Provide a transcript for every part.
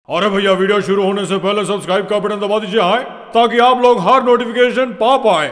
अरे भैया वीडियो शुरू होने से पहले सब्सक्राइब का बटन दबा दीजिए हाय, ताकि आप लोग हर नोटिफिकेशन पा पाए।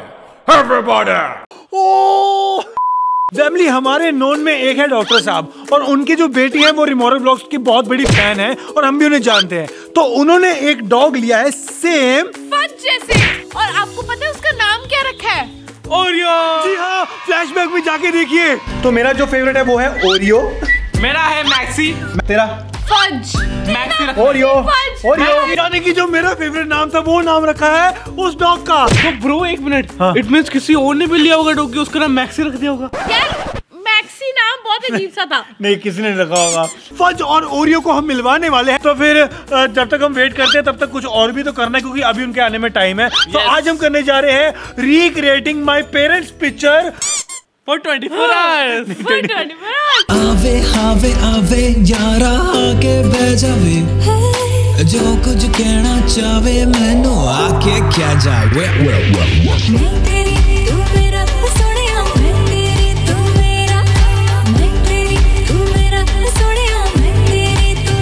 फैमिली, हमारे नोन में एक है डॉक्टर साहब और उनकी जो बेटी है वो रिमोरल ब्लॉग्स की बहुत बड़ी फैन है और हम भी उन्हें जानते हैं। तो उन्होंने एक डॉग लिया है सेम फज जैसे, और आपको पता है उसका नाम क्या रखा है? ओरियो। जी हाँ, फ्लैशबैक में जाके देखिए। तो मेरा जो फेवरेट है वो है ओरियो। मेरा है मैक्सी। तेरा फज। Maxi Oreo. ओरियो यानी कि जो मेरा फेवरेट नाम था वो नाम रखा है उस डॉग का। तो ब्रो एक मिनट, हाँ। इट मींस किसी और ने भी लिया होगा डॉग की, उसका नाम मैक्सी रख दिया होगा। यार मैक्सी नाम बहुत अजीब सा था। नहीं, किसी ने रखा होगा। फज और ओरियो को हम मिलवाने वाले हैं, तो फिर जब तक हम वेट करते हैं तब तक कुछ और भी तो करना है, क्योंकि अभी उनके आने में टाइम है। तो आज हम करने जा रहे हैं recreating my parents picture For 24 hours। आवे आवे आवे यारा आके बह जावे, जो कुछ कहना चाहे मैनू आके क्या जावे। मैं तेरी तू मेरा सोनिया, मैं तेरी तू मेरा, मैं तेरी तू मेरा सोनिया, मैं तेरी तू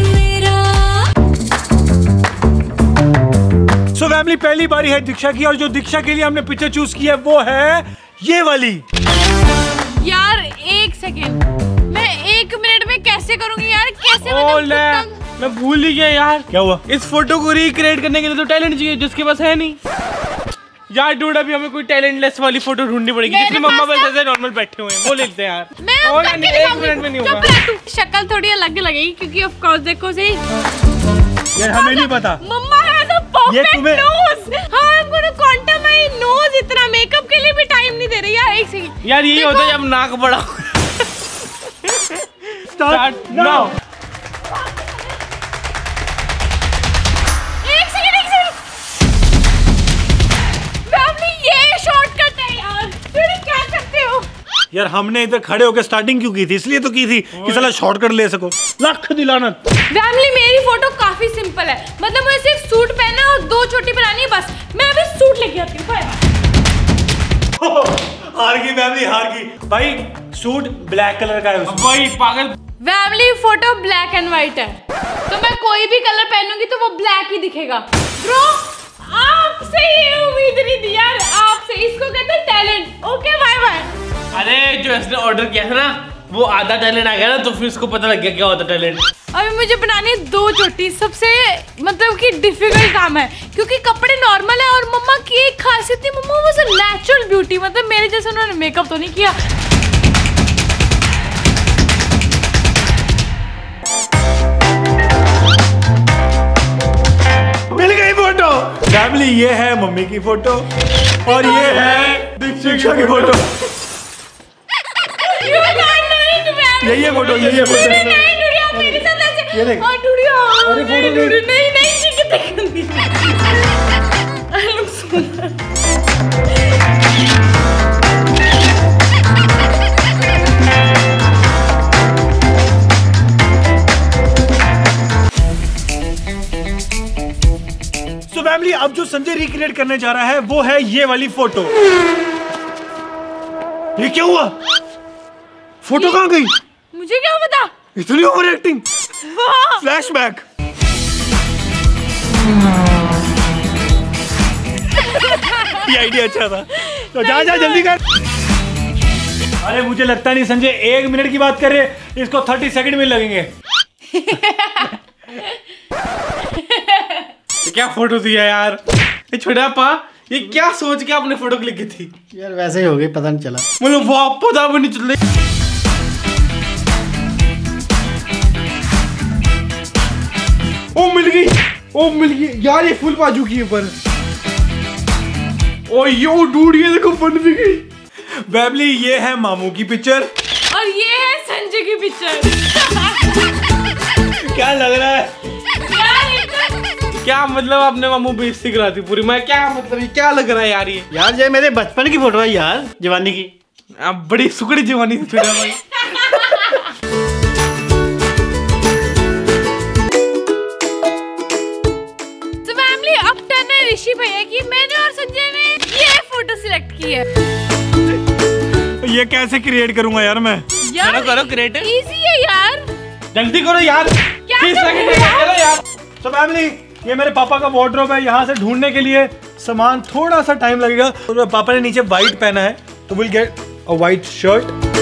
मेरा। सो फैमिली, पहली बारी है दीक्षा की, और जो दीक्षा के लिए हमने पिक्चर चूज की है वो है ये वाली। यार एक सेकेंड, मैं 1 मिनट में कैसे करूंगी यार? कैसे मैं भूल ही गया यार। क्या हुआ? इस फोटो को रिक्रिएट करने के लिए तो टैलेंट चाहिए, जिसके पास है नहीं। यार डूड, अभी हमें कोई टैलेंटलेस वाली फोटो ढूंढनी पड़ेगी जिसमें मम्मा बस ऐसे नॉर्मल बैठे हुए हैं। वो लेते हैं यार। मैं होगा नहीं, 1 मिनट में नहीं होगा। शक्ल थोड़ी अलग लगेगी क्योंकि ऑफ कोर्स देखो सही। यार हमें नहीं पता। Mamma has a perfect nose. हां, I am gonna contour my nose. इतना मेकअप के लिए भी टाइम नहीं दे रही यार। एक सेकंड यार ये होता है जब नाक बड़ा। Start now. एक सेकंड फैमिली, ये शॉर्टकट है यार। फिर क्या करते हो यार हमने इधर खड़े होकर स्टार्टिंग क्यों की थी? इसलिए तो की थी कि साला शॉर्टकट ले सको। लाख दिलानत। फैमिली, मेरी फोटो काफी सिंपल है। मतलब मुझे सिर्फ सूट पहनना और 2 चोटी बनानी है बस। मैं अभी सूट लेके आती हूँ। हार गई फैमिली, हार गई। भाई सूट ब्लैक कलर का है उसमें। वही पागल। Family, photo black and white है, तो मैं कोई भी कलर पहनूंगी तो वो ब्लैक ही दिखेगा। ब्रो, आपसे ये उम्मीद नहीं थी यार। आपसे, इसको कहते हैं टैलेंट। Okay, bye bye. अरे जो इसने ऑर्डर किया था ना, वो आधा टैलेंट आ गया ना, तो फिर इसको पता लग गया क्या होता टैलेंट। अभी मुझे बनानी है 2 चोटी। सबसे मतलब कि डिफिकल्ट काम है, क्योंकि कपड़े नॉर्मल है। और मम्मा की एक खासियत थी, मम्मा वो सब नेचुरल ब्यूटी। मतलब मेरे जैसे उन्होंने मेकअप तो नहीं किया। मिल गई फोटो। फैमिली, ये है मम्मी की फोटो और ये है दीक्षा की फोटो। यही है फोटो, यही है फोटो। मेरे साथ ऐसे। ये देख। हाँ, डूडिया। अरे फोटो नहीं नहीं नहीं, I look so So family, अब जो संजय रिक्रिएट करने जा रहा है वो है ये वाली फोटो। ये क्या हुआ? फोटो कहाँ गई? मुझे क्या पता। इतनी ओवर एक्टिंग। फ्लैशबैक। ये आइडिया अच्छा था। तो जा जा जल्दी कर। अरे मुझे लगता नहीं संजय 1 मिनट की बात कर रहे, इसको 30 सेकंड में लगेंगे। क्या फोटो दिया यार ये छोटा पा। ये क्या सोच के आपने फोटो क्लिक की थी? यार वैसे ही हो गई, पता नहीं चला। मतलब वो पता भी नहीं चल रही। ओ मिल गई, ओ मिल गई यार। ये फुल बाजू की ऊपर। ओ यो डूड, ये देखो बन भी गई। फैमिली, ये है मामू की पिक्चर और ये है संजय की पिक्चर। क्या लग रहा है? क्या मतलब आपने मामू बेइज्जती कराती पूरी। मैं क्या मतलब, ये क्या लग रहा है यार? ये यार ये मेरे बचपन की फोटो है यार, जवानी की। आप बड़ी सुकड़ी जवानी थी छोटा भाई। तो फैमिली, अब टर्न है ऋषि भैया की। मैंने और संजय ने ये फोटो सिलेक्ट की है। ये कैसे क्रिएट करूंगा यार मैं? करो क्रिएट। इजी है यार। जल्दी करो यार। 30 सेकंड चलो यार। तो फैमिली ये मेरे पापा का वार्डरोब है, यहाँ से ढूंढने के लिए सामान थोड़ा सा टाइम लगेगा। तो पापा ने नीचे व्हाइट पहना है तो will get a white shirt.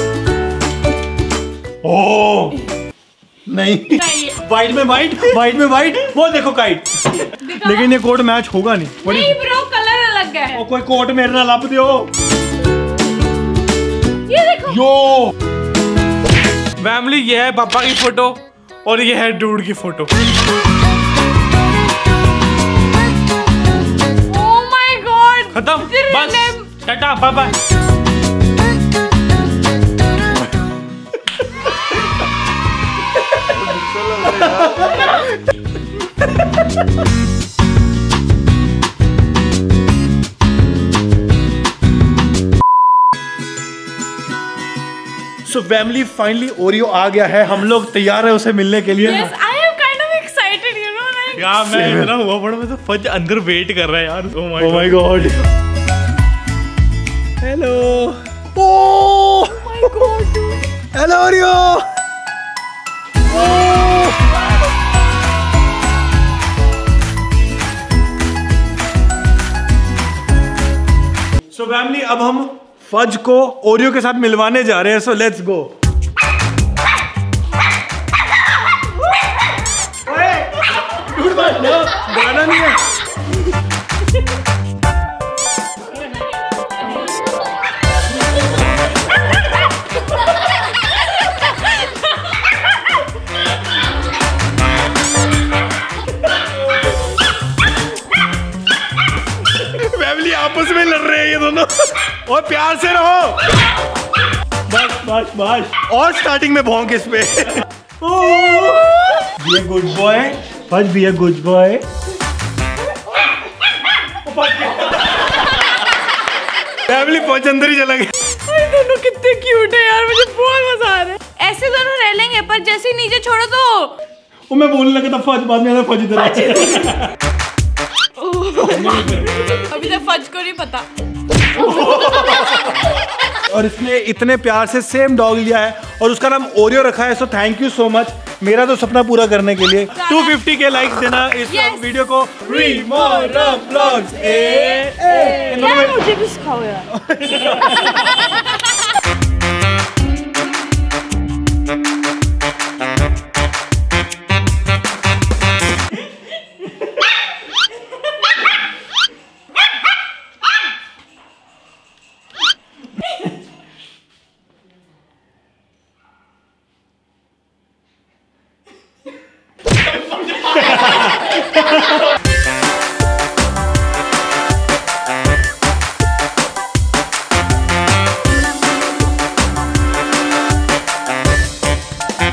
Oh नहीं, व्हाइट में व्हाइट, वो देखो काइट। लेकिन ये कोट मैच होगा नहीं। नहीं ब्रो, कलर अलग है। कोई कोट मेरे ना लब दियो। ये देखो यो फैमिली ये है पापा की फोटो और ये है डूड की फोटो। ओह माय गॉड, खत्म बस, tata bye bye. So family finally Oreo आ गया है, हम लोग तैयार है उसे मिलने के लिए। Yes, I am kind of excited, you know, like. यार मैं इतना हुआ पड़ा, मैं तो फज अंदर वेट कर रहा है यार। Oh my god. Hello. Oh my god. Hello Oreo. So family अब हम फज को ओरियो के साथ मिलवाने जा रहे हैं, सो लेट्स गो। गाना नहीं है। फैमिली आपस में लड़ रहे हैं ये दोनों, और प्यार से रहो। बस बस बस, और स्टार्टिंग में भौंक इस पे। Be a good boy Fudge, be a good boy. Family Fudge अंदर ही चला गया। दोनों कितने क्यूट है यार, मुझे बहुत मजा आ रहा है। ऐसे दोनों रह लेंगे, पर जैसे ही नीचे छोड़ो तो वो मैं बोलने लगा था फज, बाद में फज इधर आ। अभी तक फज को नहीं पता। और इसने इतने प्यार से सेम डॉग लिया है और उसका नाम ओरियो रखा है, so thank you so much मेरा तो सपना पूरा करने के लिए। 250 के लाइक्स देना इस वीडियो को। यार मुझे भी सिखाओ यार।